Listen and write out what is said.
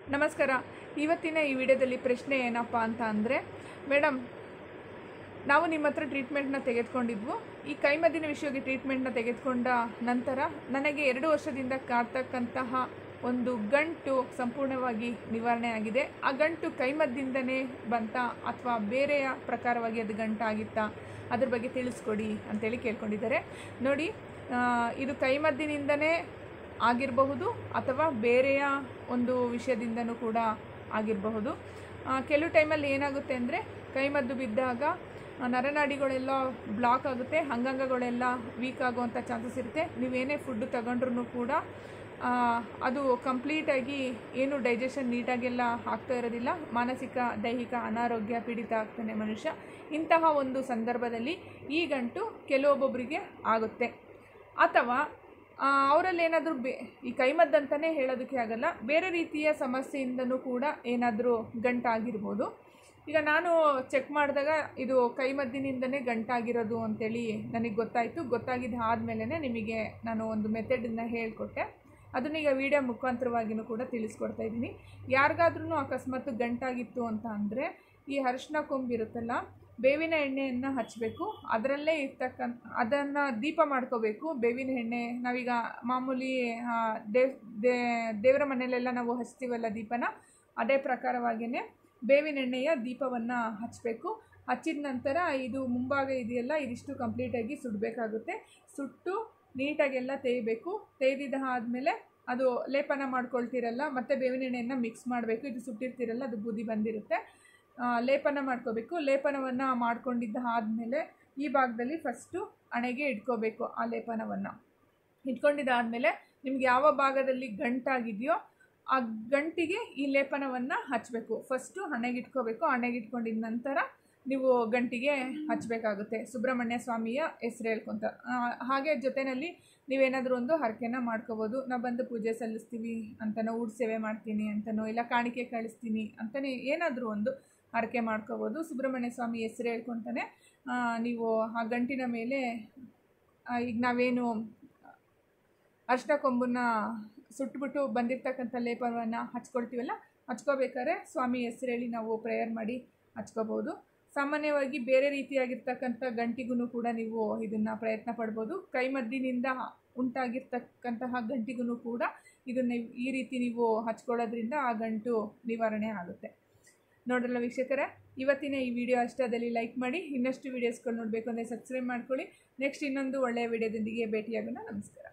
ನಮಸ್ಕಾರ. ಇವತ್ತಿನ ಈ ವಿಡಿಯೋದಲ್ಲಿ ಪ್ರಶ್ನೆ ಏನಪ್ಪ ಅಂತ ಅಂದರೆ, ಮೇಡಮ್ ನಾವು ನಿಮ್ಮ ಹತ್ರ ಟ್ರೀಟ್ಮೆಂಟ್ನ ತೆಗೆದುಕೊಂಡಿದ್ವು. ಈ ಕೈಮದ್ದಿನ ವಿಷಯಕ್ಕೆ ಟ್ರೀಟ್ಮೆಂಟ್ನ ತೆಗೆದುಕೊಂಡ ನಂತರ ನನಗೆ 2 ವರ್ಷದಿಂದ ಕಾಡ್ತಕ್ಕಂತಹ ಒಂದು ಗಂಟು ಸಂಪೂರ್ಣವಾಗಿ ನಿವಾರಣೆ ಆಗಿದೆ. ಆ ಗಂಟು ಕೈಮದ್ದಿಂದನೇ ಬಂತಾ ಅಥವಾ ಬೇರೆಯ ಪ್ರಕಾರವಾಗಿ ಅದು ಗಂಟಾಗಿತ್ತಾ, ಅದ್ರ ಬಗ್ಗೆ ತಿಳಿಸ್ಕೊಡಿ ಅಂತೇಳಿ ಕೇಳ್ಕೊಂಡಿದ್ದಾರೆ. ನೋಡಿ, ಇದು ಕೈಮದ್ದಿನಿಂದನೇ ಆಗಿರಬಹುದು ಅಥವಾ ಬೇರೆಯ ಒಂದು ವಿಷಯದಿಂದನೂ ಕೂಡ ಆಗಿರಬಹುದು. ಕೆಲವು ಟೈಮಲ್ಲಿ ಏನಾಗುತ್ತೆ ಅಂದರೆ, ಕೈಮದ್ದು ಬಿದ್ದಾಗ ನರನಾಡಿಗಳೆಲ್ಲ ಬ್ಲಾಕ್ ಆಗುತ್ತೆ, ಅಂಗಾಂಗಗಳೆಲ್ಲ ವೀಕ್ ಆಗುವಂಥ ಚಾನ್ಸಸ್ ಇರುತ್ತೆ. ನೀವೇನೇ ಫುಡ್ಡು ತಗೊಂಡ್ರೂ ಕೂಡ ಅದು ಕಂಪ್ಲೀಟಾಗಿ ಏನು ಡೈಜೆಷನ್ ನೀಟಾಗೆಲ್ಲ ಆಗ್ತಾ ಇರೋದಿಲ್ಲ. ಮಾನಸಿಕ ದೈಹಿಕ ಅನಾರೋಗ್ಯ ಪೀಡಿತ ಆಗ್ತಾನೆ ಮನುಷ್ಯ. ಇಂತಹ ಒಂದು ಸಂದರ್ಭದಲ್ಲಿ ಈ ಗಂಟು ಕೆಲವೊಬ್ಬೊಬ್ಬರಿಗೆ ಆಗುತ್ತೆ. ಅಥವಾ ಅವರಲ್ಲೇನಾದರೂ ಈ ಕೈಮದ್ದಂತಲೇ ಹೇಳೋದಕ್ಕೆ ಆಗಲ್ಲ, ಬೇರೆ ರೀತಿಯ ಸಮಸ್ಯೆಯಿಂದನೂ ಕೂಡ ಏನಾದರೂ ಗಂಟಾಗಿರ್ಬೋದು. ಈಗ ನಾನು ಚೆಕ್ ಮಾಡಿದಾಗ ಇದು ಕೈಮದ್ದಿನಿಂದನೇ ಗಂಟಾಗಿರೋದು ಅಂಥೇಳಿ ನನಗೆ ಗೊತ್ತಾಯಿತು. ಗೊತ್ತಾಗಿದ್ದು ಆದಮೇಲೆ ನಿಮಗೆ ನಾನು ಒಂದು ಮೆಥಡನ್ನು ಹೇಳಿಕೊಟ್ಟೆ. ಅದನ್ನೀಗ ವಿಡಿಯೋ ಮುಖಾಂತರವಾಗಿಯೂ ಕೂಡ ತಿಳಿಸ್ಕೊಡ್ತಾ ಇದ್ದೀನಿ. ಯಾರಿಗಾದ್ರೂ ಅಕಸ್ಮಾತ್ ಗಂಟಾಗಿತ್ತು ಅಂತ ಅಂದರೆ, ಈ ಅರಿಶಿನ ಕೊಂಬಿರುತ್ತಲ್ಲ, ಬೇವಿನ ಎಣ್ಣೆಯನ್ನು ಹಚ್ಚಬೇಕು. ಅದರಲ್ಲೇ ಅದನ್ನು ದೀಪ ಮಾಡ್ಕೋಬೇಕು. ಬೇವಿನ ಎಣ್ಣೆ ನಾವೀಗ ಮಾಮೂಲಿ ದೇವರ ಮನೆಯಲ್ಲೆಲ್ಲ ನಾವು ಹಚ್ತೀವಲ್ಲ ದೀಪನ, ಅದೇ ಪ್ರಕಾರವಾಗಿಯೇ ಬೇವಿನ ಎಣ್ಣೆಯ ದೀಪವನ್ನು ಹಚ್ಚಬೇಕು. ಹಚ್ಚಿದ ನಂತರ ಇದು ಮುಂಭಾಗ ಇದೆಯಲ್ಲ, ಇದಿಷ್ಟು ಕಂಪ್ಲೀಟಾಗಿ ಸುಡಬೇಕಾಗುತ್ತೆ. ಸುಟ್ಟು ನೀಟಾಗೆಲ್ಲ ತೇಯಬೇಕು. ತೇಯ್ದಿದ್ದ ಆದಮೇಲೆ ಅದು ಲೇಪನ ಮಾಡ್ಕೊಳ್ತಿರಲ್ಲ, ಮತ್ತು ಬೇವಿನ ಎಣ್ಣೆಯನ್ನು ಮಿಕ್ಸ್ ಮಾಡಬೇಕು. ಇದು ಸುಟ್ಟಿರ್ತಿರಲ್ಲ, ಅದು ಬೂದಿ ಬಂದಿರುತ್ತೆ. ಲೇಪನ ಮಾಡ್ಕೋಬೇಕು. ಲೇಪನವನ್ನು ಮಾಡ್ಕೊಂಡಿದ್ದ ಆದಮೇಲೆ ಈ ಭಾಗದಲ್ಲಿ ಫಸ್ಟು ಹಣೆಗೆ ಇಟ್ಕೋಬೇಕು. ಆ ಲೇಪನವನ್ನು ಇಟ್ಕೊಂಡಿದ್ದಾದಮೇಲೆ ನಿಮ್ಗೆ ಯಾವ ಭಾಗದಲ್ಲಿ ಗಂಟಾಗಿದೆಯೋ ಆ ಗಂಟಿಗೆ ಈ ಲೇಪನವನ್ನು ಹಚ್ಚಬೇಕು. ಫಸ್ಟು ಹಣೆಗೆ ಇಟ್ಕೋಬೇಕು. ಹಣೆಗೆ ಇಟ್ಕೊಂಡಿದ್ದ ನಂತರ ನೀವು ಗಂಟಿಗೆ ಹಚ್ಚಬೇಕಾಗುತ್ತೆ. ಸುಬ್ರಹ್ಮಣ್ಯ ಸ್ವಾಮಿಯ ಹೆಸರು ಹೇಳ್ಕೊತ. ಹಾಗೆ ಜೊತೆಯಲ್ಲಿ ನೀವೇನಾದರೂ ಒಂದು ಹರಕೆನ ಮಾಡ್ಕೋಬೋದು. ನಾವು ಬಂದು ಪೂಜೆ ಸಲ್ಲಿಸ್ತೀವಿ ಅಂತನೋ, ಊಟ ಸೇವೆ ಮಾಡ್ತೀನಿ ಅಂತನೋ, ಇಲ್ಲ ಕಾಣಿಕೆ ಕಳಿಸ್ತೀನಿ ಅಂತಲೇ ಏನಾದರೂ ಒಂದು ಹರಕೆ ಮಾಡ್ಕೋಬೋದು. ಸುಬ್ರಹ್ಮಣ್ಯ ಸ್ವಾಮಿ ಹೆಸರು ಹೇಳ್ಕೊತಾನೆ ನೀವು ಆ ಗಂಟಿನ ಮೇಲೆ ಈಗ ನಾವೇನು ಅರಿಶಿನ ಕೊಂಬನ್ನ ಸುಟ್ಬಿಟ್ಟು ಬಂದಿರ್ತಕ್ಕಂಥ ಲೇಪನವನ್ನು ಹಚ್ಕೊಳ್ತೀವಲ್ಲ, ಹಚ್ಕೋಬೇಕಾದ್ರೆ ಸ್ವಾಮಿ ಹೆಸರು ಹೇಳಿ ನಾವು ಪ್ರೇಯರ್ ಮಾಡಿ ಹಚ್ಕೋಬೋದು. ಸಾಮಾನ್ಯವಾಗಿ ಬೇರೆ ರೀತಿಯಾಗಿರ್ತಕ್ಕಂಥ ಗಂಟಿಗೂ ಕೂಡ ನೀವು ಇದನ್ನು ಪ್ರಯತ್ನ ಪಡ್ಬೋದು. ಕೈಮದ್ದಿನಿಂದ ಉಂಟಾಗಿರ್ತಕ್ಕಂತಹ ಗಂಟಿಗೂ ಕೂಡ ಇದನ್ನು ಈ ರೀತಿ ನೀವು ಹಚ್ಕೊಳ್ಳೋದ್ರಿಂದ ಆ ಗಂಟು ನಿವಾರಣೆ ಆಗುತ್ತೆ. ನೋಡಲ್ಲ ವೀಕ್ಷಕರೇ, ಇವತ್ತಿನ ಈ ವಿಡಿಯೋ ಇಷ್ಟದಲ್ಲಿ ಲೈಕ್ ಮಾಡಿ. ಇನ್ನಷ್ಟು ವೀಡಿಯೋಸ್ಗಳು ನೋಡಬೇಕು ಅಂದರೆ ಸಬ್ಸ್ಕ್ರೈಬ್ ಮಾಡ್ಕೊಳ್ಳಿ. ನೆಕ್ಸ್ಟ್ ಇನ್ನೊಂದು ಒಳ್ಳೆಯ ವಿಡಿಯೋದೊಂದಿಗೆ ಭೇಟಿಯಾಗೋಣ. ನಮಸ್ಕಾರ.